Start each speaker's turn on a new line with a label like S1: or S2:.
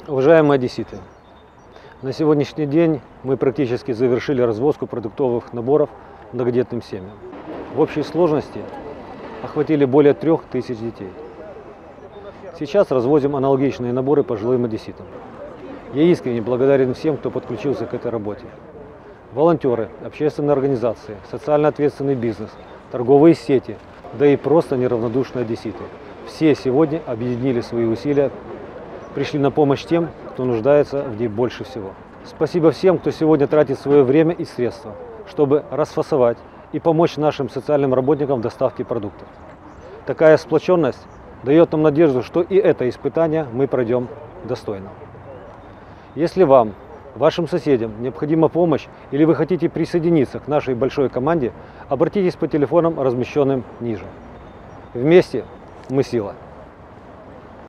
S1: Уважаемые одесситы, на сегодняшний день мы практически завершили развозку продуктовых наборов многодетным семьям. В общей сложности охватили более 3000 детей. Сейчас развозим аналогичные наборы пожилым одесситам. Я искренне благодарен всем, кто подключился к этой работе. Волонтеры, общественные организации, социально ответственный бизнес, торговые сети, да и просто неравнодушные одесситы. Все сегодня объединили свои усилия, пришли на помощь тем, кто нуждается в ней больше всего. Спасибо всем, кто сегодня тратит свое время и средства, чтобы расфасовать и помочь нашим социальным работникам в доставке продуктов. Такая сплоченность дает нам надежду, что и это испытание мы пройдем достойно. Если вам, вашим соседям необходима помощь или вы хотите присоединиться к нашей большой команде, обратитесь по телефонам, размещенным ниже. Вместе мы сила.